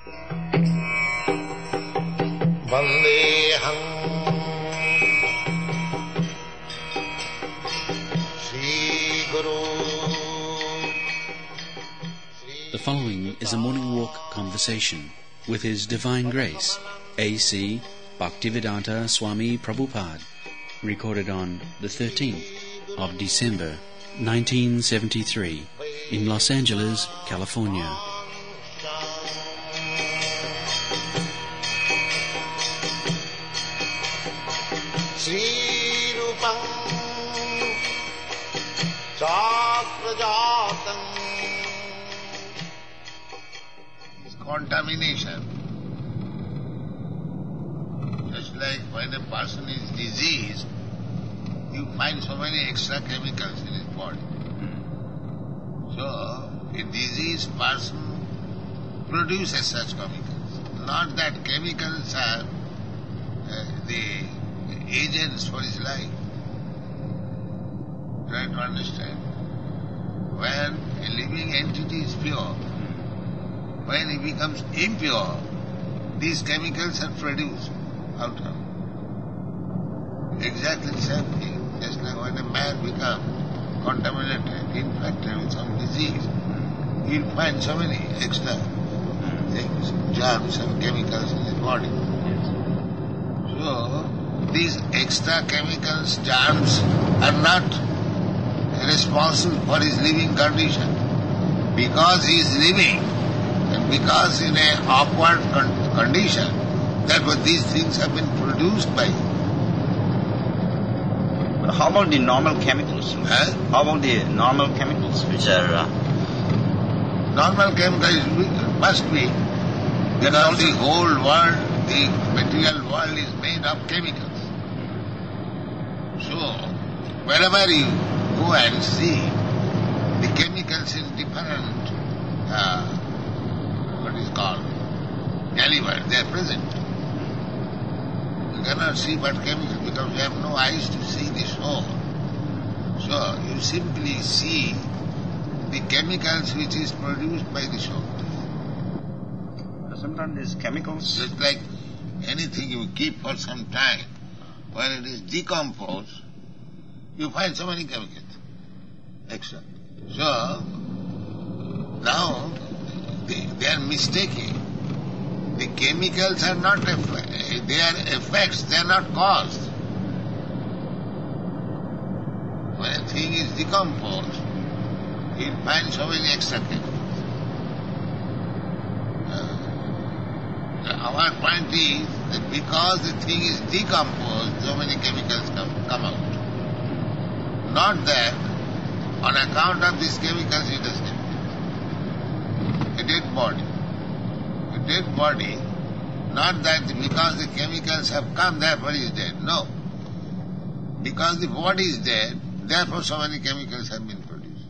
Vandeham Shri Guru. The following is a morning walk conversation with His Divine Grace, A.C. Bhaktivedanta Swami Prabhupada, recorded on the 13th of December 1973 in Los Angeles, California. Sri Rupam Chakrajatam. Contamination. Just like when a person is diseased, you find so many extra chemicals in his body. So, a diseased person produces such chemicals. Not that chemicals are the agents for his life. Try to understand. When a living entity is pure, when he becomes impure, these chemicals are produced out of him. Exactly the same thing. Just like when a man becomes contaminated, infected with some disease, he'll find so many extra things, germs and chemicals in his body. So, these extra chemicals, germs, are not responsible for his living condition. Because he is living, and because in an awkward condition, therefore these things have been produced by him. How about the normal chemicals? How about the normal chemicals which are... Normal chemicals must be, because the whole world, the material world is made of chemicals. So, wherever you go and see, the chemicals in different, what is called, caliber, they are present. You cannot see but chemicals because you have no eyes to see the soul. So, you simply see the chemicals which is produced by the soul. Sometimes these chemicals... Just like anything you keep for some time, when it is decomposed, you find so many chemicals extra. So, now they are mistaking. The chemicals are not they are effects, they are not cause. When a thing is decomposed, you find so many extra chemicals. Our point is that because the thing is decomposed, so many chemicals come out. Not that on account of these chemicals it is dead. A dead body. A dead body, not that because the chemicals have come, therefore it is dead. No. Because the body is dead, therefore so many chemicals have been produced.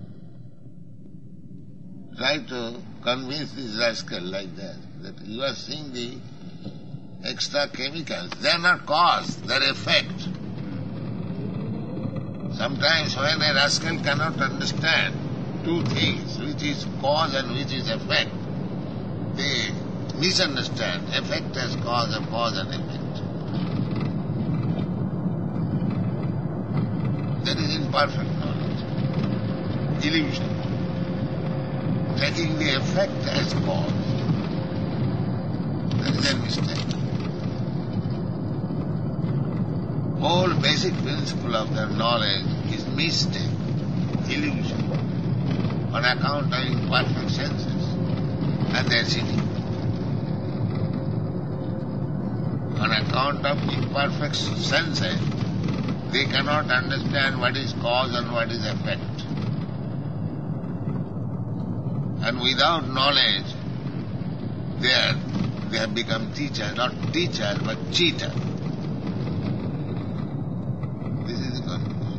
Try to convince this rascal like that you are seeing the extra chemicals. They are not cause, they are effect. Sometimes when a rascal cannot understand two things, which is cause and which is effect, they misunderstand effect as cause and cause and effect. That is imperfect knowledge, illusion. Taking the effect as cause, that is a mistake. Whole basic principle of their knowledge is mistake, illusion, on account of imperfect senses, and they are sitting. On account of imperfect senses, they cannot understand what is cause and what is effect. And without knowledge, they have become teacher, not teacher, but cheater. This is the conclusion.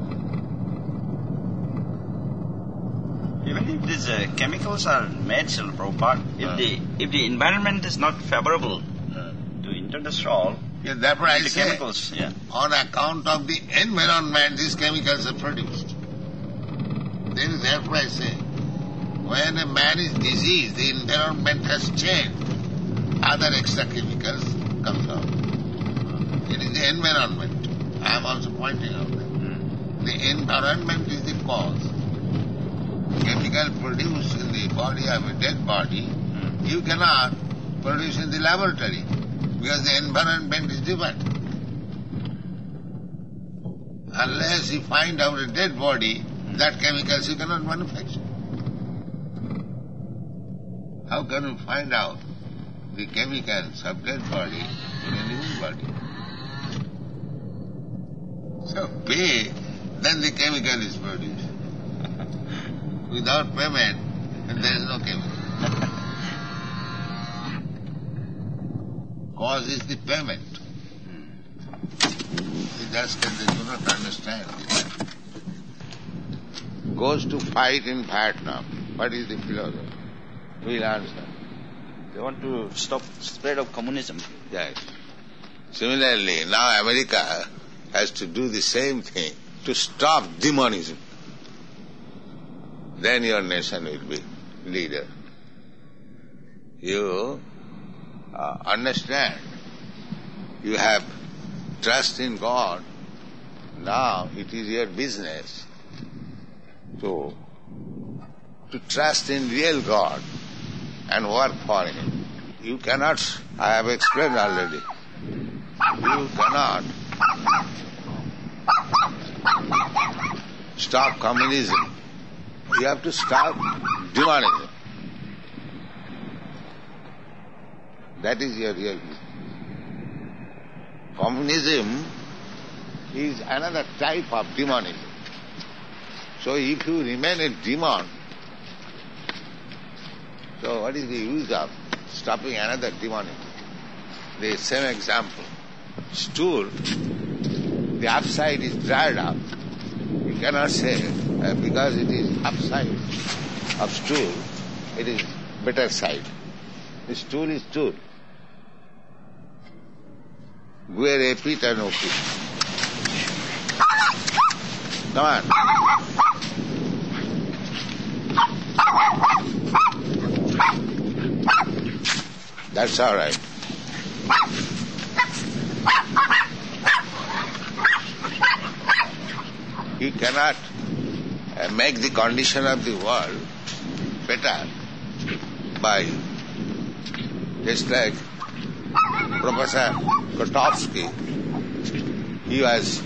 Even if these chemicals are made, Srila Prabhupada, if the environment is not favorable to enter the soul, therefore I say, chemicals, on account of the environment, these chemicals are produced. Therefore I say, when a man is diseased, the environment has changed. Other extra chemicals comes out. It is the environment. I am also pointing out that. The environment is the cause. Chemical produced in the body of a dead body, you cannot produce in the laboratory because the environment is different. Unless you find out a dead body, that chemicals you cannot manufacture. How can you find out the chemicals of dead body in a living body? So pay, then the chemical is produced. Without payment, there is no chemical. Cause is the payment. Just that they do not understand it. Goes to fight in Vietnam. What is the philosophy? We'll answer. They want to stop spread of communism. Yes. Similarly, now America has to do the same thing to stop demonism. Then your nation will be leader. You understand. You have trust in God. Now it is your business to trust in real God and work for Him. You cannot, I have explained already, you cannot stop communism. You have to stop demonism. That is your real business. Communism is another type of demonism. So if you remain a demon, so what is the use of stopping another demonism? The same example. Stool, the upside is dried up. You cannot say because it is upside of stool, it is better side. The stool is stool. Guere pita no pita. Come on. That's all right. You cannot make the condition of the world better by just like Professor Kotovsky, he was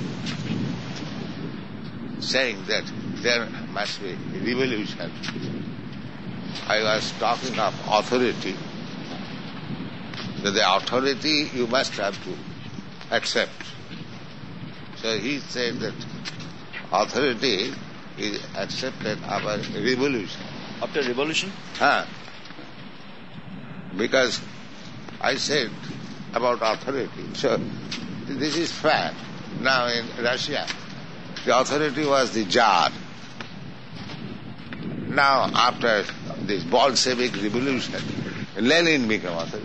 saying that there must be revolution. I was talking of authority. That the authority you must have to accept. So he said that authority is accepted after revolution. After revolution? Because I said about authority. So this is fact. Now in Russia, the authority was the Tsar. Now after this Bolshevik revolution, Lenin became authority.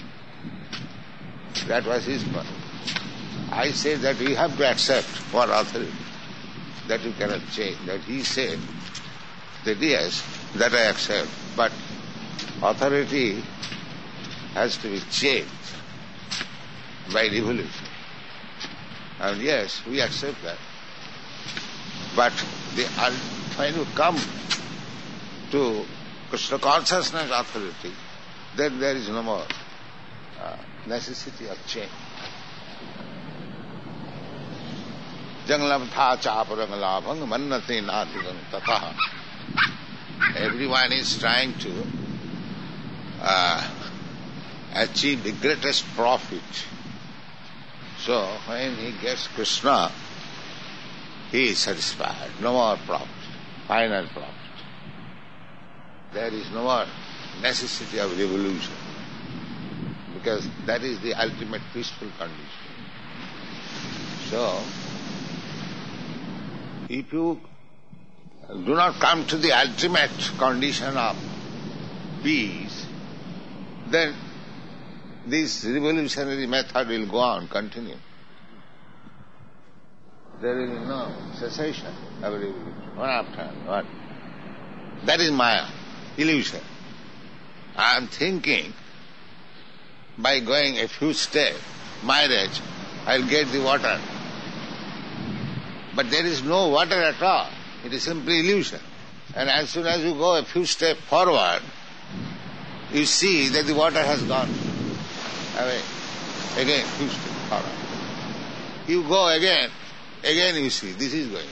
That was his point. I said that we have to accept for authority. That you cannot change. That he said that yes, that I accept. But authority has to be changed by revolution. And yes, we accept that. But when you come to Krishna consciousness authority, then there is no more necessity of change. Janglabtha chaparangalabhang mannate nathigam tataha. Everyone is trying to achieve the greatest profit. So when he gets Krishna, he is satisfied. No more profit, final profit. There is no more necessity of revolution, because that is the ultimate peaceful condition. So, if you do not come to the ultimate condition of peace, then this revolutionary method will go on, continue. There is no cessation of revolution, one after one. That is Maya. illusion. I am thinking by going a few steps, marriage, I'll get the water. But there is no water at all. It is simply illusion. And as soon as you go a few steps forward, you see that the water has gone away. Again, few steps forward. You go again you see, this is going on.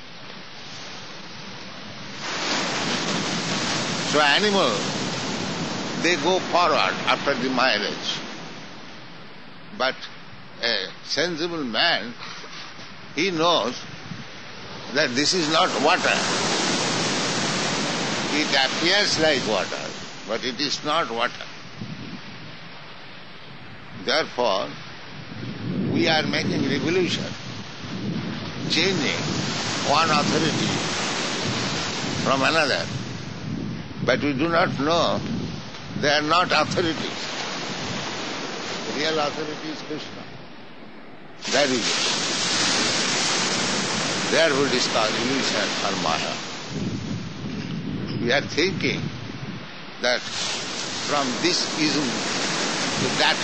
So animals, they go forward after the marriage. But a sensible man, he knows that this is not water. It appears like water, but it is not water. Therefore, we are making revolution, changing one authority from another. But we do not know they are not authorities. The real authority is Krishna. That is it. Therefore it is called illusion or Maya. We are thinking that from this ism to that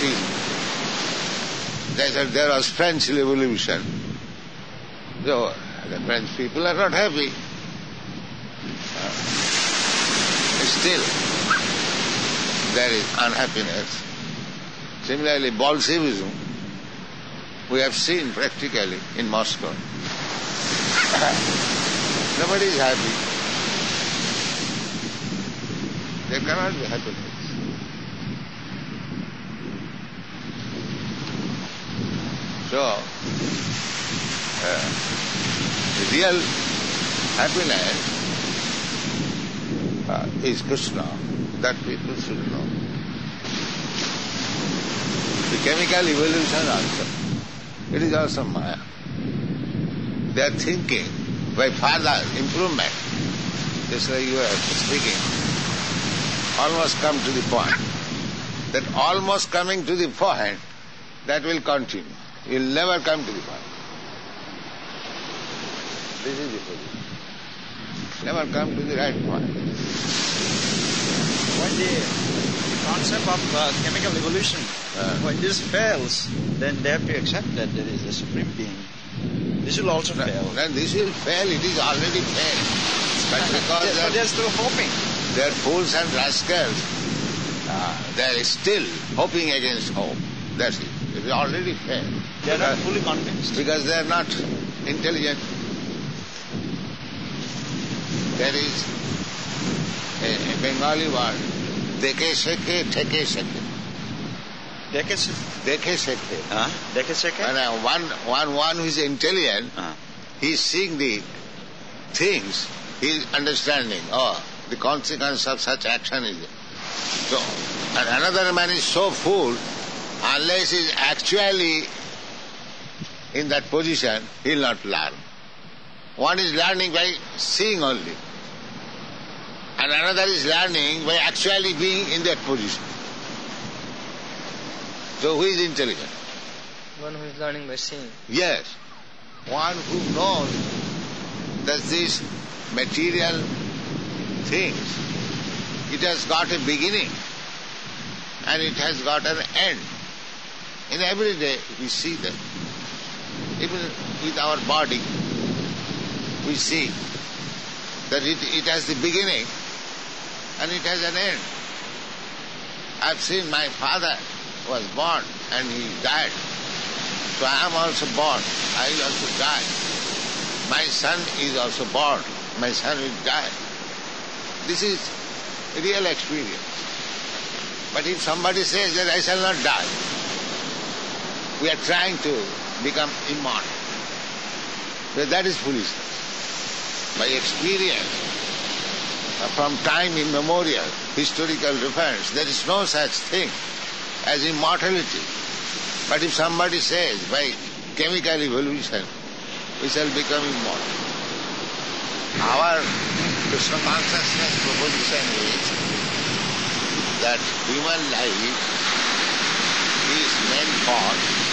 ism, there was French Revolution. So the French people are not happy. Still, there is unhappiness. Similarly, Bolshevism, we have seen practically in Moscow. Nobody is happy. There cannot be happiness. So, the real happiness is Krishna. That people should know. The chemical evolution also, it is also Maya. They are thinking by further improvement, just like you are speaking, almost come to the point. That almost coming to the point, that will continue. You will never come to the point. This is the position. Never come to the right point. When the concept of chemical evolution, when this fails, then they have to accept that there is a supreme being. This will also fail. Then this will fail, it is already failed. But because they are still hoping. They are fools and rascals, they are still hoping against hope. That's it. It is already failed. They are not fully convinced. Because they are not intelligent. There is a Bengali word, dekhe sheke, theke sheke. Dekhe sheke. Dekhe sheke? And one who is intelligent, he is seeing the things, he is understanding, the consequence of such action is there. So, and another man is so fool, unless he is actually in that position, he will not learn. One is learning by seeing only. And another is learning by actually being in that position. So who is intelligent? One who is learning by seeing. Yes. One who knows that these material things, it has got a beginning and it has got an end. In every day we see that. Even with our body, we see that it has the beginning and it has an end. I've seen my father was born and he died. So I am also born. I will also die. My son is also born. My son will die. This is a real experience. But if somebody says that I shall not die, we are trying to become immortal. But that is foolishness. By experience, from time immemorial, historical reference, there is no such thing as immortality. But if somebody says, by chemical evolution, we shall become immortal. Our Krishna consciousness proposition is that human life is meant for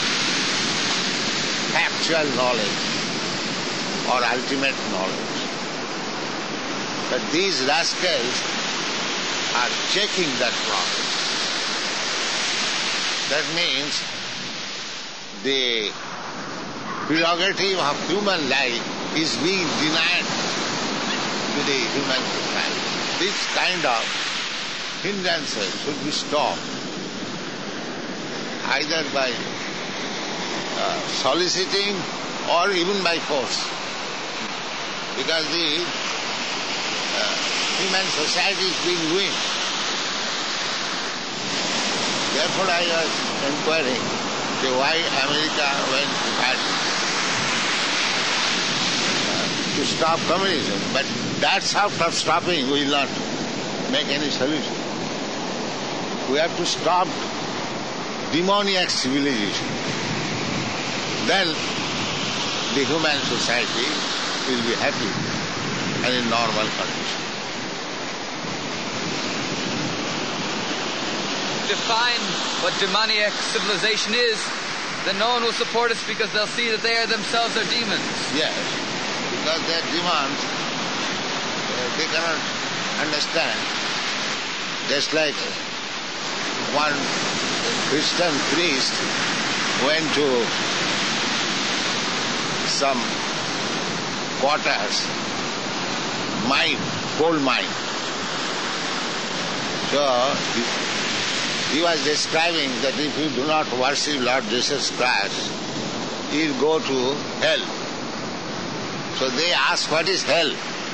factual knowledge or ultimate knowledge. But these rascals, are checking that process. That means the prerogative of human life is being denied to the human society. This kind of hindrances should be stopped either by soliciting or even by force. Because the human society is being ruined. Therefore I was inquiring why America went to stop communism. But that sort of stopping will not make any solution. We have to stop demoniac civilization. Then the human society will be happy and in normal condition. Define what demoniac civilization is, then no one will support us because they'll see that they are themselves are demons. Yes, because they are demons, they cannot understand. Just like one Christian priest went to some quarters, mine, coal mine. So he was describing that if you do not worship Lord Jesus Christ, you'll go to hell. So they asked, what is hell?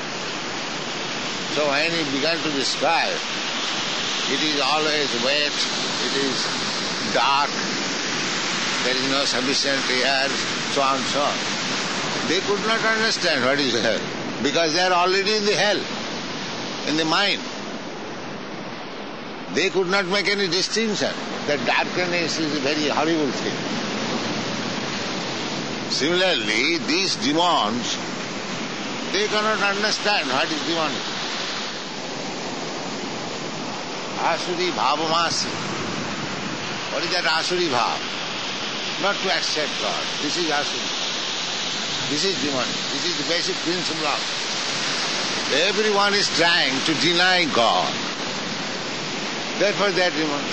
So when he began to describe, it is always wet, it is dark, there is no sufficient air, so on and so on. They could not understand what is hell, because they are already in the hell, in the mind. They could not make any distinction that darkness is a very horrible thing. Similarly, these demons, they cannot understand what is demonic. Asuri bhavamasi. What is that asuri bhav? Not to accept God. This is asuri. This is demonic. This is the basic principle of it. Everyone is trying to deny God. Therefore they are demons.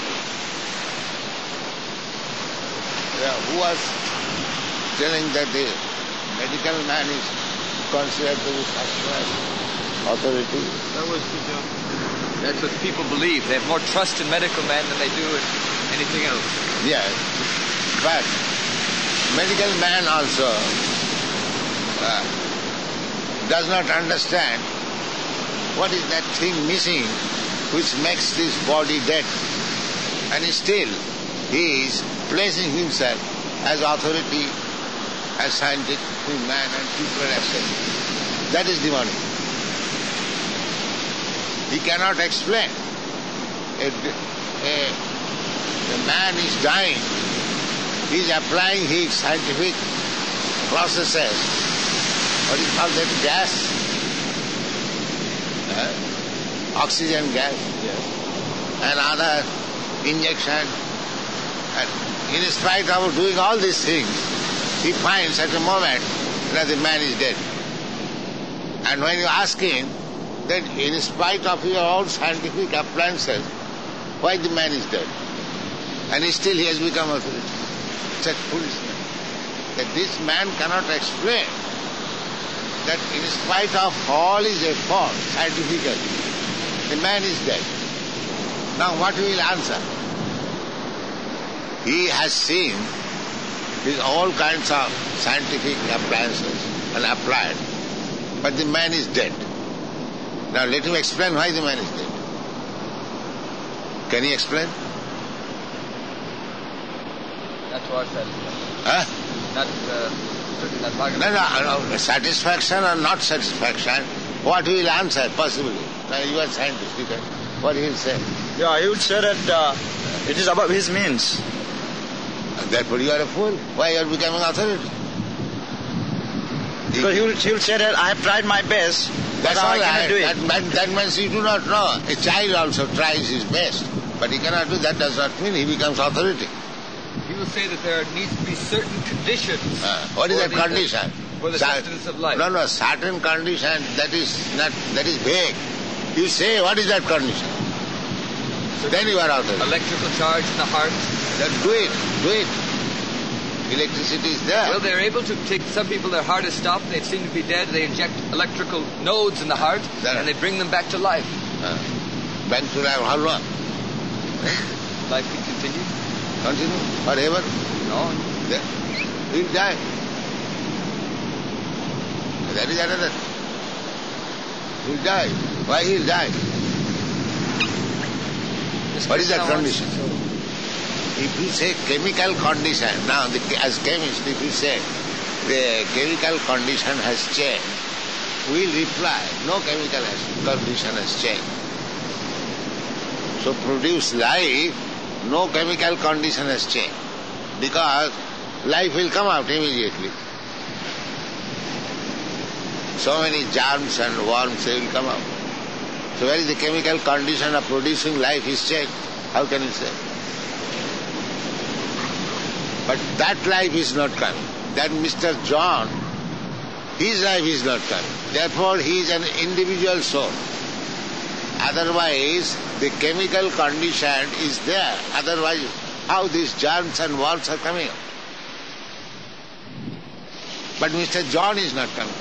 Who was telling that the medical man is considered to be authority? That's what people believe. They have more trust in medical men than they do in anything else. Yes. But medical man also does not understand what is that thing missing which makes this body dead. And still he is placing himself as authority, as scientific man, and people are accepting. That is demonic. He cannot explain. The man is dying. He is applying his scientific processes. What is called that gas? Oxygen gas. Yes. And other injection. And in spite of doing all these things, he finds at a moment that the man is dead. And when you ask him that in spite of your own scientific appliances, why the man is dead? And still he has become authority. Such foolishness. That this man cannot explain that in spite of all his efforts scientifically, the man is dead. Now what will answer? He has seen with all kinds of scientific appliances and applied, but the man is dead. Now let him explain why the man is dead. Can he explain? Not to our satisfaction. Huh? Not No, satisfaction or not satisfaction, what will answer possibly? Now you are scientist, what he will say? Yeah, he would say that it is above his means. And therefore you are a fool. Why you are becoming authority? Because he will say that I have tried my best, but That's I all cannot right. do it. That means you do not know. A child also tries his best, but he cannot do that. Does not mean he becomes authority. He will say that there needs to be certain conditions. What is for that condition? For the sustenance of life. No, certain condition, that is vague. You say, what is that condition? Then you are out of it. Electrical charge in the heart. Then do it. Electricity is there. Well, they're able to take some people, their heart is stopped, they seem to be dead, they inject electrical nodes in the heart, and they bring them back to life. Back to life, how long? Life can continue? Continue, forever. No. Then he'll die. That is another. He'll die. Why he'll die? What is that condition? If you say chemical condition, now as chemist, if you say the chemical condition has changed, we'll reply, no chemical condition has changed. So produce life, no chemical condition has changed, because life will come out immediately. So many germs and worms, they will come out. So where is the chemical condition of producing life is changed? How can you say? But that life is not coming. That Mr. John, his life is not coming. Therefore, he is an individual soul. Otherwise, the chemical condition is there. Otherwise, how these germs and worms are coming out? But Mr. John is not coming.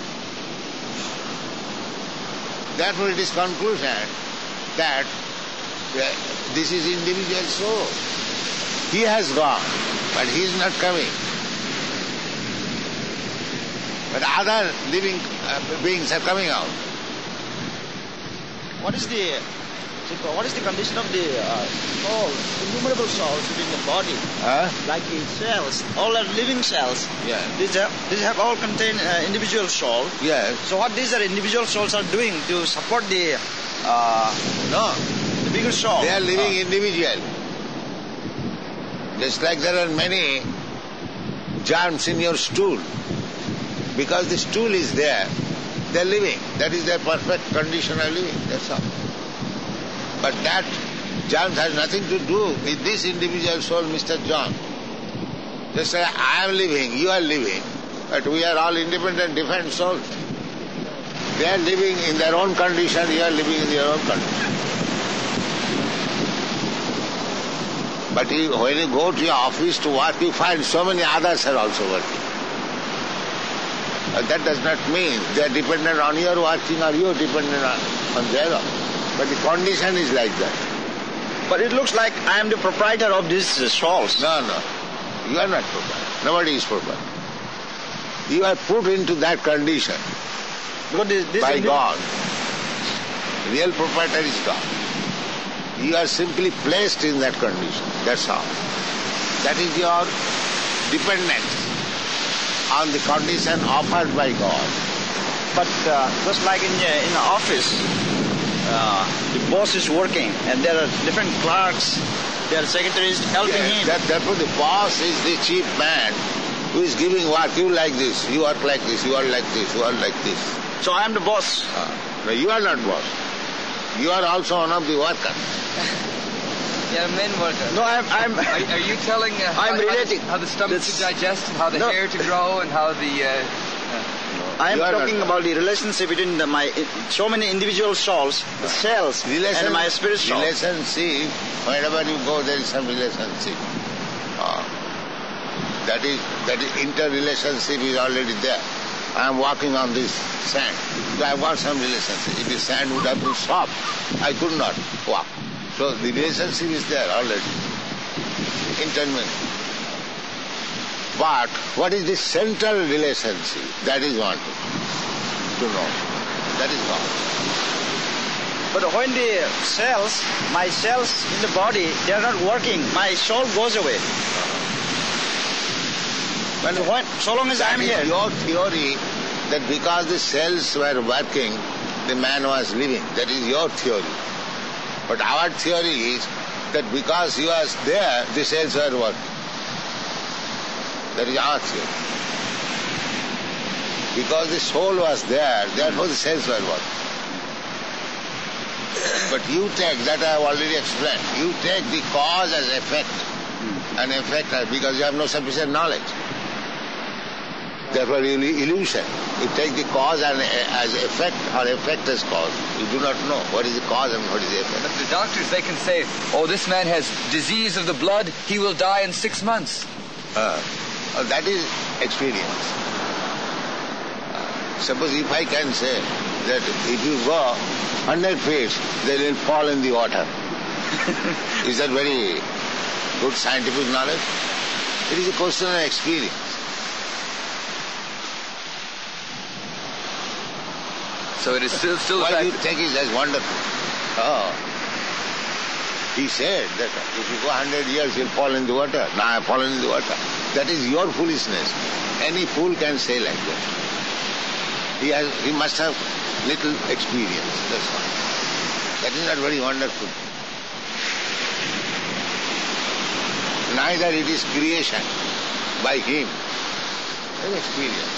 Therefore, it is conclusion that this is individual soul. He has gone, but he is not coming. But other living beings are coming out. What is the condition of the souls, innumerable souls within the body? Like the cells, all are living cells. Yeah. These have all contain individual soul. Yes. So what these are individual souls are doing to support the the bigger soul? They are living individual. Just like there are many germs in your stool. Because the stool is there, they are living. That is their perfect condition of living. That's all. But that germs has nothing to do with this individual soul, Mr. John. Just like I am living, you are living, but we are all independent, different souls. They are living in their own condition, you are living in your own condition. But when you go to your office to work, you find so many others are also working. That does not mean they are dependent on your working or you are dependent on their work. But the condition is like that. But it looks like I am the proprietor of these souls. No. You are not proprietor. Nobody is proprietor. You are put into that condition by God. Real proprietor is God. You are simply placed in that condition. That's all. That is your dependence on the condition offered by God. But just like in the office, the boss is working and there are different clerks, there are secretaries helping him. Therefore the boss is the chief man who is giving work. You like this, you work like this, you are like this, you are like this. So I am the boss. No, you are not boss. You are also one of the workers. Yeah, main worker. No, I'm. Are you telling I'm relating how the stomach to digest, and how the hair to grow, and how the? I am talking about the relationship between so many individual souls, the cells, and my spirit soul. Relationship. Wherever you go, there is some relationship. That is interrelationship is already there. I am walking on this sand. So I have got some relationship. If the sand would have been soft, I could not walk. So the relationship is there already. Intermingled. But what is the central relationship? That is wanted to know. That is God. But when the cells, my cells in the body, they are not working, my soul goes away. So long as I am here. Your theory that because the cells were working, the man was living. That is your theory. But our theory is that because you are there, the cells were working. That is our theory. Because the soul was there, therefore the cells were working. But you take, that I have already explained, you take the cause as effect, and effect because you have no sufficient knowledge. Therefore illusion. You take the cause as effect or effect as cause. You do not know what is the cause and what is the effect. But the doctors, they can say, oh, this man has disease of the blood, he will die in 6 months. That is experience. Suppose if I can say that if you go 100 feet, they will fall in the water. Is that very good scientific knowledge? It is a question of experience. So it is still the Why fact you take it as wonderful? He said that if you go 100 years, you'll fall in the water. Now I have fallen in the water. That is your foolishness. Any fool can say like that. He must have little experience, that's all. That is not very wonderful. Neither it is creation by him. It is experience.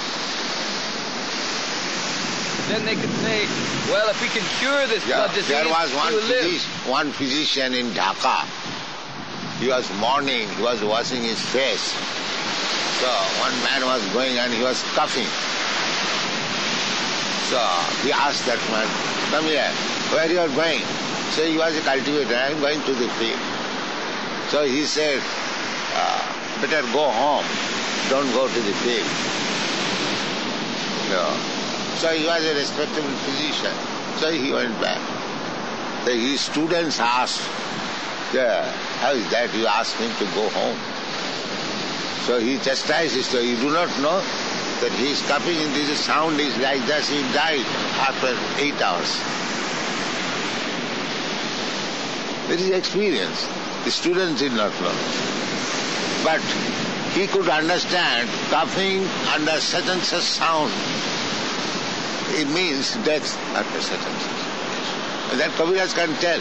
then they could say, well, if we can cure this blood disease, there was one one physician in Dhaka. He was mourning, he was washing his face. So one man was going and he was coughing. So he asked that man, come here, where you are going? So he was a cultivator, I am going to the field. So he said, better go home, don't go to the field. So he was a respectable physician. So he went back. So his students asked, how is that you asked him to go home? So he chastised his story. You do not know that he is coughing and this sound is like that. He died after 8 hours. This is experience. The students did not know. But he could understand coughing under such and such sound. It means death after such and such. That Kaviraj can tell.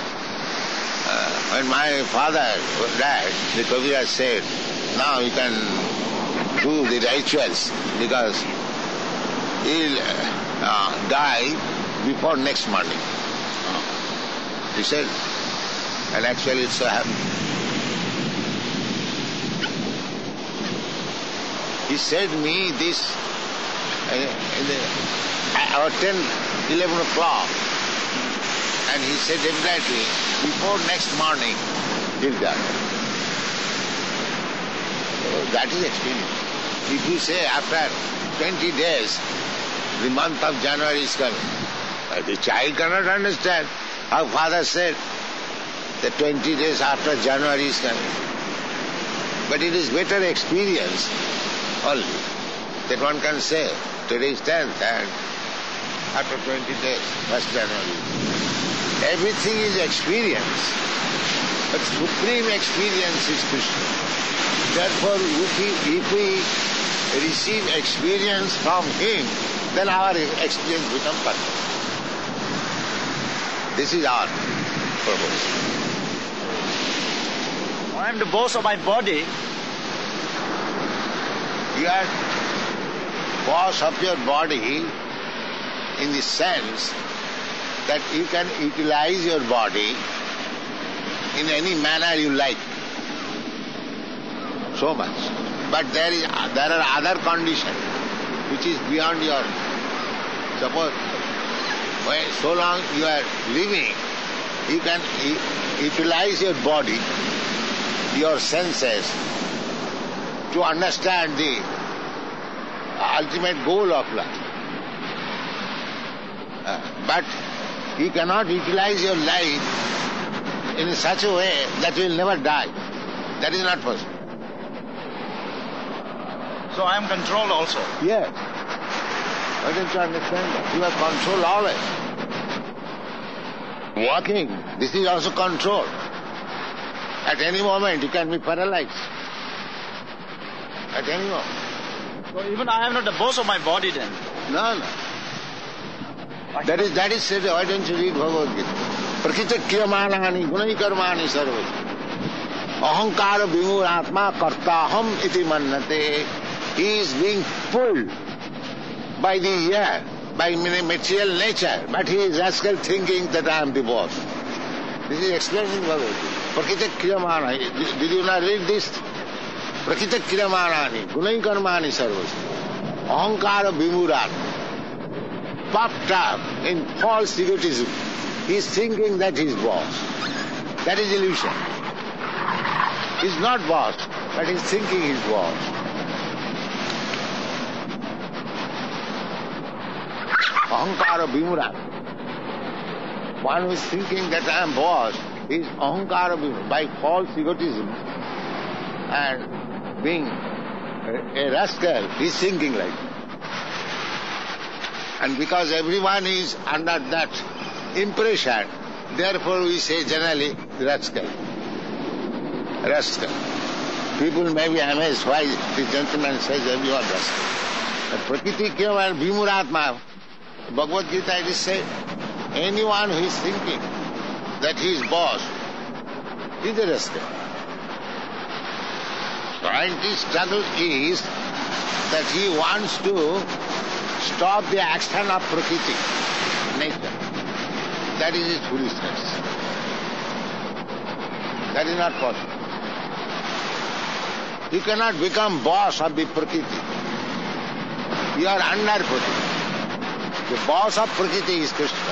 When my father died, the Kaviraj said, now you can do the rituals because he'll die before next morning. He said, and actually it so happened. He said me this about 10, 11 o'clock. And he said exactly, before next morning, he'll die. So that is experience. If you say after 20 days, the month of January is coming, the child cannot understand. Our father said that 20 days after January is coming. But it is better experience only that one can say, today is 10th and after 20 days, 1st January. Everything is experience. But supreme experience is Krishna. Therefore, if we receive experience from him, then our experience becomes perfect. This is our purpose. I am the boss of my body. You are boss of your body in the sense that you can utilize your body in any manner you like. So much. But there are other conditions which is beyond your... Suppose, so long you are living, you can utilize your body, your senses, to understand the ultimate goal of life. But you cannot utilize your life in such a way that you will never die. That is not possible. So I am controlled also. Yes. Why don't you understand that? You are controlled always. Walking, this is also control. At any moment you can be paralyzed. At any moment. So even I am not the boss of my body then. No. That is said, why don't you read Bhagavad Gita? Prakita kriyamanani gunai karmani sarvati. Ahankara vimuratma kartaham iti mannate. He is being pulled by the air, by material nature, but he is rascal thinking that I am the boss. This is explained in Bhagavad Gita. Prakita kriyamanani. Did you not read this? Prakita kriyamanani gunai karmani sarvati. Ahankara vimuratma. puffed up in false egotism. He is thinking that he is boss. That is illusion. He is not boss, but he is thinking he is boss. Ahankara Vimura. One who is thinking that I am boss is Ahankara Vimura. By false egotism and being a rascal, he is thinking like that. And because everyone is under that impression, therefore we say generally rascal. Rascal. People may be amazed why the gentleman says everyone rascal. But Prakriti Kyam and Vimuratma, Bhagavad Gita it is said, anyone who is thinking that he is boss is a rascal. Scientist's struggle is that he wants to stop the action of Prakriti, nature. That is his foolishness. That is not possible. You cannot become boss of the Prakriti. You are under Prakriti. The boss of Prakriti is Krishna.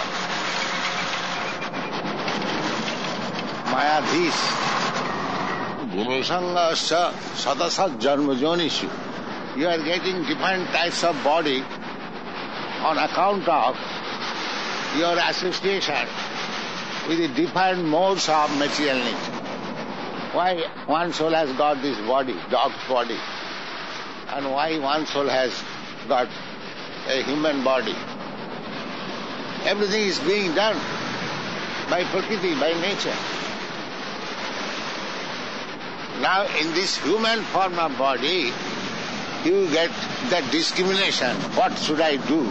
Mayadhis. Bhumisangasya sadasat janmajonishu. You are getting different types of body on account of your association with the different modes of material nature. Why one soul has got this body, dog's body, and why one soul has got a human body? Everything is being done by Prakriti, by nature. Now in this human form of body, you get that discrimination. What should I do?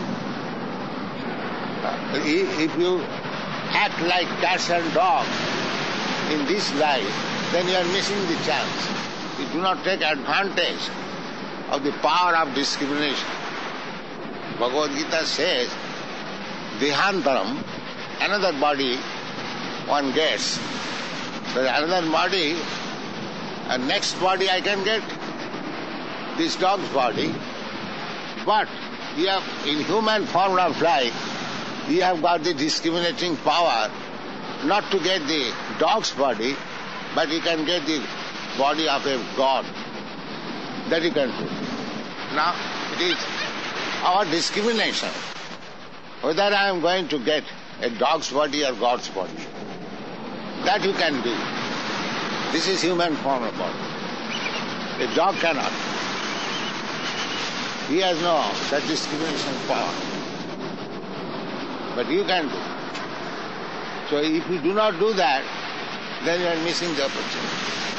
If you act like cats and dogs in this life, then you are missing the chance. You do not take advantage of the power of discrimination. Bhagavad Gita says, Dehantaram, another body one gets. But another body, a next body I can get, this dog's body. But you have, in human form of life, you have got the discriminating power not to get the dog's body, but you can get the body of a god. That you can do. Now, it is our discrimination whether I am going to get a dog's body or God's body. That you can do. This is human form of body. A dog cannot. He has no such discrimination power. But you can do. So if you do not do that, then you are missing the opportunity.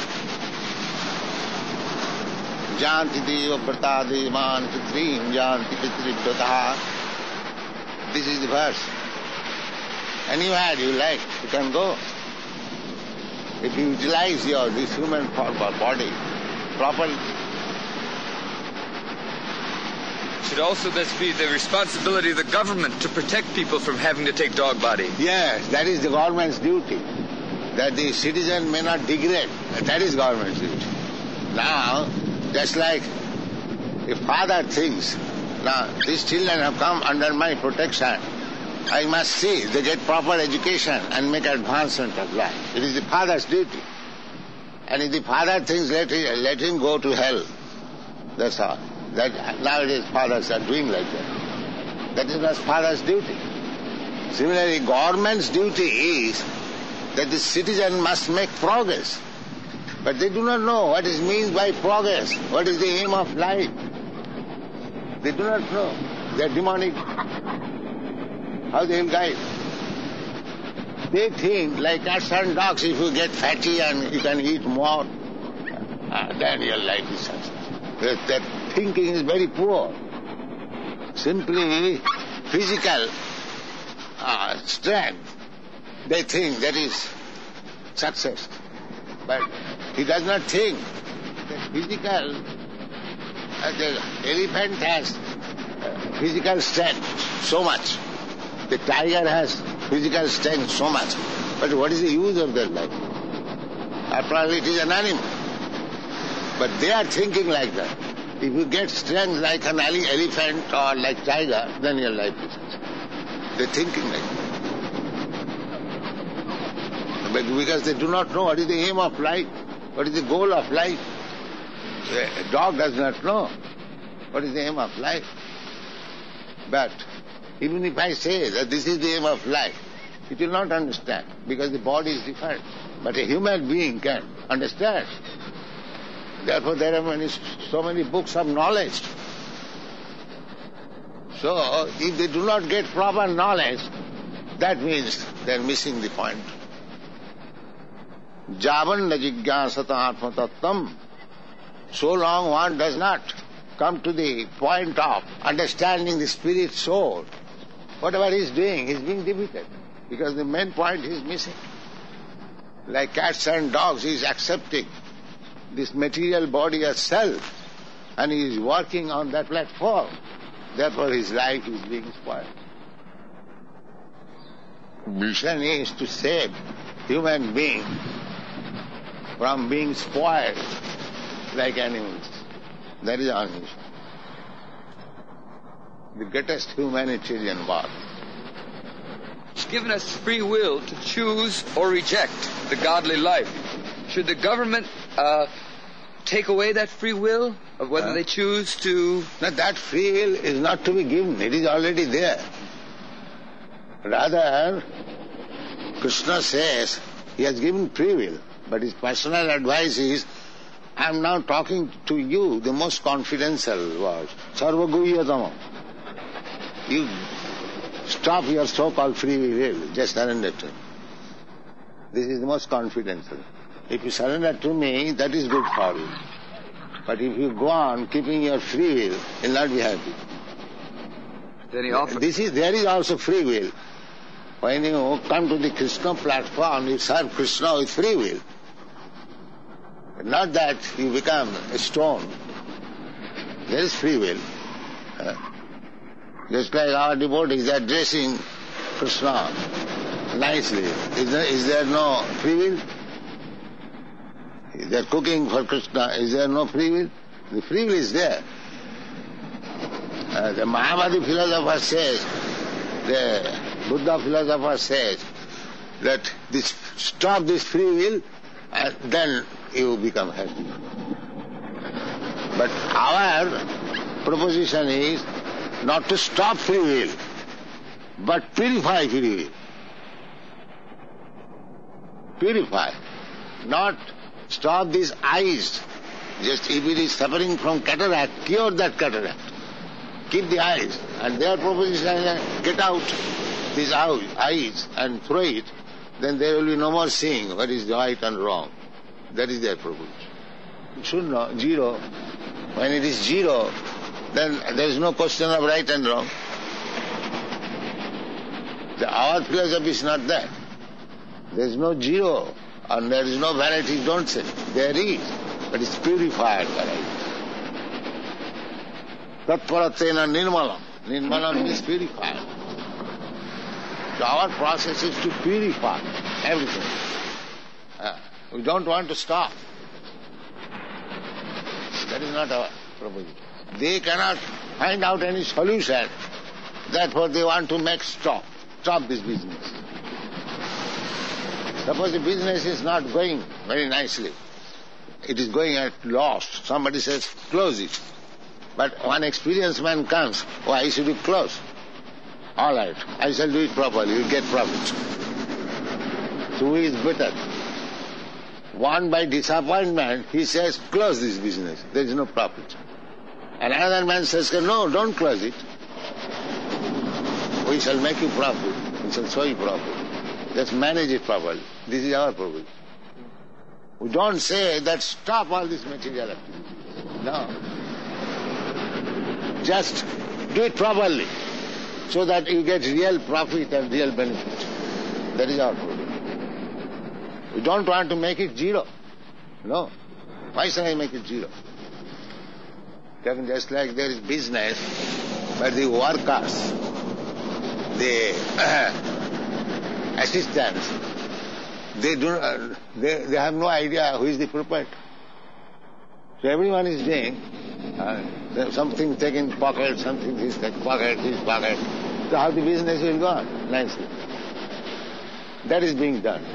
Janti deva pratade man pitrim janti pitribrataha. This is the verse. Anywhere you like, you can go. If you utilize this human form or body properly. Should also this be the responsibility of the government to protect people from having to take dog body? Yes, that is the government's duty. That the citizen may not degrade. That is government's duty. Now, just like a father thinks, now these children have come under my protection, I must see they get proper education and make advancement of life. It is the father's duty. And if the father thinks, let him go to hell. That's all. That nowadays fathers are doing like that. That is not father's duty. Similarly, government's duty is that the citizen must make progress. But they do not know what is meant by progress, what is the aim of life. They do not know. They are demonic. How they will guide? They think like cats and dogs, if you get fatty and you can eat more, then your life is successful. That thinking is very poor. Simply physical strength, they think that is success. But he does not think that physical, the elephant has physical strength so much. The tiger has physical strength so much. But what is the use of their life? After all, it is an animal. But they are thinking like that. If you get strength like an elephant or like tiger, then your life is successful. They're thinking like that. But because they do not know what is the aim of life, what is the goal of life. A dog does not know what is the aim of life. But even if I say that this is the aim of life, it will not understand because the body is different. But a human being can understand. Therefore there are so many books of knowledge. So if they do not get proper knowledge, that means they are missing the point. Javan na jigyasata atma tattvam. So long one does not come to the point of understanding the spirit soul, whatever he is doing is being defeated because the main point is missing. Like cats and dogs, he is accepting this material body as self and he is working on that platform. Therefore his life is being spoiled. Mission is to save human being from being spoiled like animals. That is our mission. The greatest humanitarian work. It's given us free will to choose or reject the godly life. Should the government take away that free will of whether they choose to... Now that free will is not to be given. It is already there. Rather, Krishna says he has given free will, but his personal advice is, I am now talking to you the most confidential words. Sarvaguhyatama. You stop your so-called free will, just surrender to me. This is the most confidential. If you surrender to me, that is good for you. But if you go on keeping your free will, you will not be happy. Then he offers... There is also free will. When you come to the Krishna platform, you serve Krishna with free will. Not that you become a stone. There is free will. Just like our devotees are dressing Krishna nicely. Is there no free will? If they are cooking for Krishna, is there no free will? The free will is there. The Mahavadi philosopher says, the Buddha philosopher says that stop this free will and then you become happy. But our proposition is not to stop free will, but purify free will. Purify. Not stop these eyes. Just if it is suffering from cataract, cure that cataract. Keep the eyes. And their proposition is get out these eyes and throw it, then there will be no more seeing what is right and wrong. That is their proposition. You should know, zero. When it is zero, then there is no question of right and wrong. Our philosophy is not that. There is no zero and there is no variety, don't say. There is, but it's purified variety. Tatparatena nirmalam. Nirmalam means purified. So our process is to purify everything. We don't want to stop. That is not our proposition. They cannot find out any solution. Therefore they want to make stop this business. Suppose the business is not going very nicely. It is going at loss. Somebody says, close it. But one experienced man comes, why should you close? All right, I shall do it properly, you'll get profit. So who is better? One by disappointment, he says, close this business, there is no profit. And another man says, no, don't close it. We shall make you profit, we shall show you profit. Just manage it properly. This is our proposition. We don't say that stop all this material activity. No. Just do it properly so that you get real profit and real benefit. That is our proposition. We don't want to make it zero. No. Why should I make it zero? Just like there is business, but the workers, the assistants, they have no idea who is the proprietor. So everyone is doing something taken pocket, something this pocket, So how the business will go on nicely. That is being done.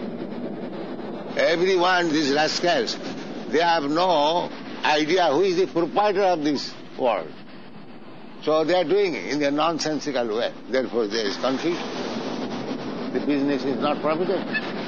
Everyone, these rascals, they have no idea who is the proprietor of this world. So they are doing it in a nonsensical way. Therefore there is confusion. The business is not profitable.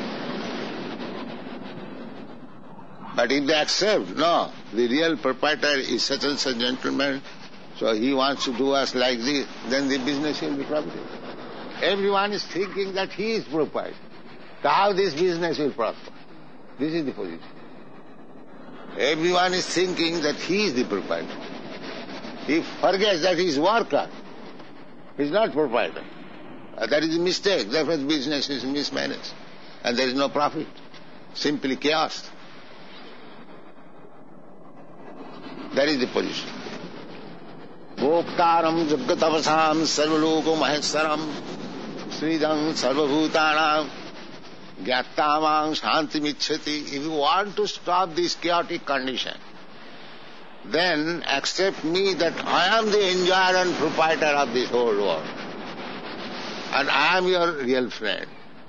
But if they accept, no, the real proprietor is such and such gentleman, so he wants to do us like this, then the business will be profitable. Everyone is thinking that he is proprietor. So how this business will prosper? This is the position. Everyone is thinking that he is the proprietor. He forgets that he is worker. He is not proprietor. That is a mistake. Therefore the business is mismanaged. And there is no profit. Simply chaos. That is the position. Bhoktaram jagatavasam sarvaloko maheswaram sridam sarvabhutanam gyattamang shantimicchati. If you want to stop this chaotic condition, then accept me that I am the enjoyer and proprietor of this whole world. And I am your real friend.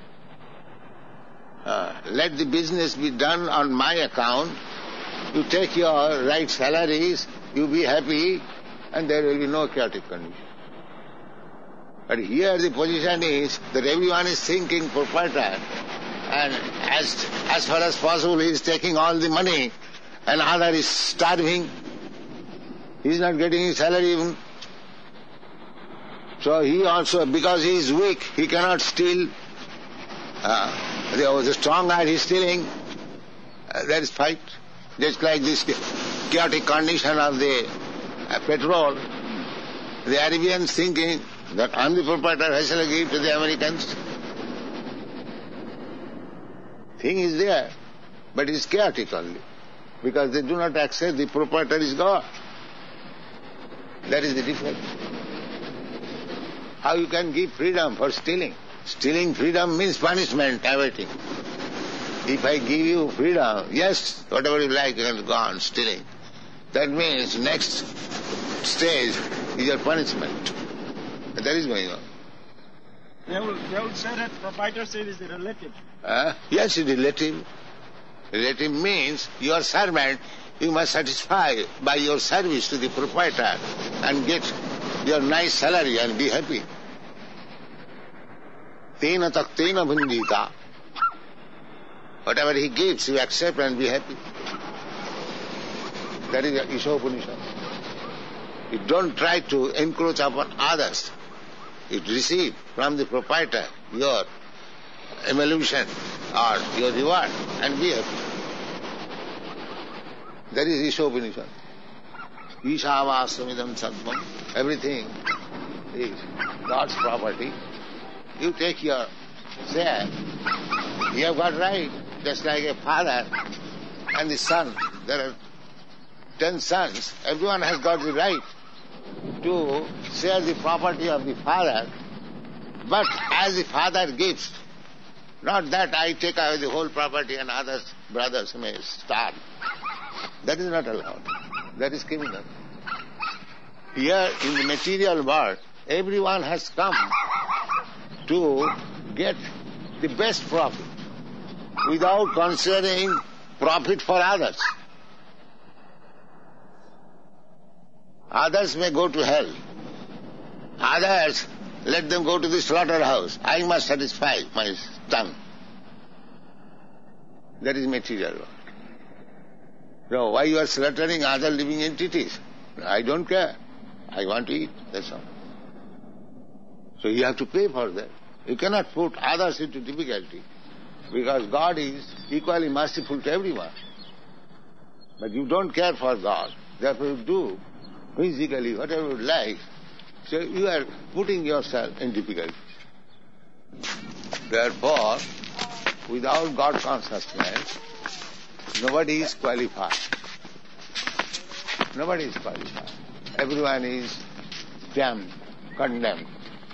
Let the business be done on my account. You take your right salaries, you be happy, and there will be no chaotic condition. But here the position is that everyone is thinking proprietor, and as far as possible he is taking all the money, and other is starving. He is not getting his salary even. So he also, because he is weak, he cannot steal. The strong guy is stealing. There is fight. Just like this chaotic condition of the petrol, the Arabians thinking that I'm the proprietor, I shall give to the Americans. Thing is there, but it's chaotic only, because they do not accept the proprietor is God. That is the difference. How you can give freedom for stealing? Stealing freedom means punishment, everything. If I give you freedom, yes, whatever you like, you can go on stealing. That means next stage is your punishment. That is going on. They will say that proprietorship is relative. Yes, it is relative. Relative means your servant, you must satisfy by your service to the proprietor and get your nice salary and be happy. Tena taktena bhundita. Whatever he gives, you accept and be happy. That is Isha Upanishad. You don't try to encroach upon others. You receive from the proprietor your emolution or your reward and be happy. That is Isha Upanishad. Ishavastamidam sadvam. Everything is God's property. You take your share. You have got right. Just like a father and the son. There are 10 sons. Everyone has got the right to share the property of the father, but as the father gives. Not that I take away the whole property and others, brothers may starve. That is not allowed. That is criminal. Here in the material world, everyone has come to get the best profit without considering profit for others. Others may go to hell. Others, let them go to the slaughterhouse. I must satisfy my tongue. That is material world. So why you are slaughtering other living entities? I don't care. I want to eat, that's all. So you have to pay for that. You cannot put others into difficulty, because God is equally merciful to everyone. But you don't care for God. Therefore you do physically whatever you like. So you are putting yourself in difficulty. Therefore, without God consciousness, nobody is qualified. Nobody is qualified. Everyone is damned, condemned.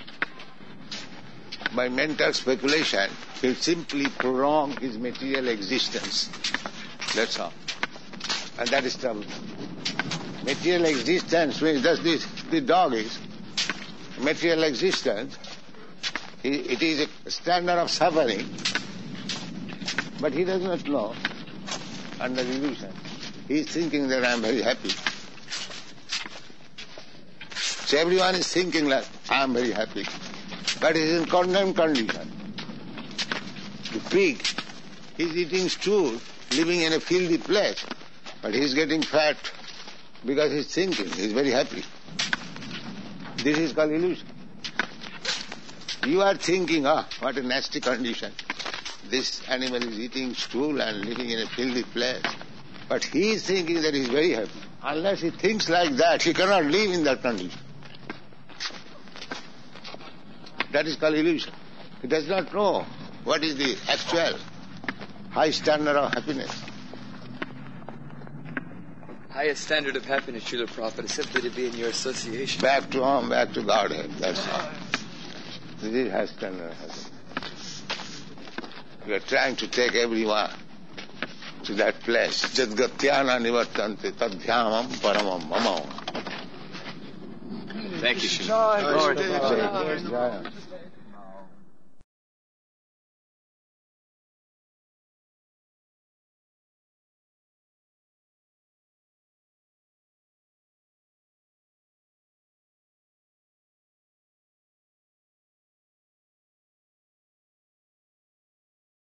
By mental speculation, he simply prolong his material existence. That's all. And that is trouble. Material existence means just this, the dog is. material existence, it is a standard of suffering, but he does not know under illusion. He is thinking that I am very happy. So everyone is thinking that I am very happy, but he is in condemned condition. The pig, he is eating stool, living in a filthy place, but he is getting fat because he is thinking, he is very happy. This is called illusion. You are thinking, what a nasty condition. This animal is eating stool and living in a filthy place. But he is thinking that he is very happy. Unless he thinks like that, he cannot live in that condition. That is called illusion. He does not know what is the actual high standard of happiness. Highest standard of happiness, Srila Prabhupada, is simply to be in your association. Back to home, back to Godhead. That's all. This is high standard of happiness. We are trying to take everyone to that place. Jadgatyana nivartante tadhyamam paramam mamam. Thank you, Srila. Jai.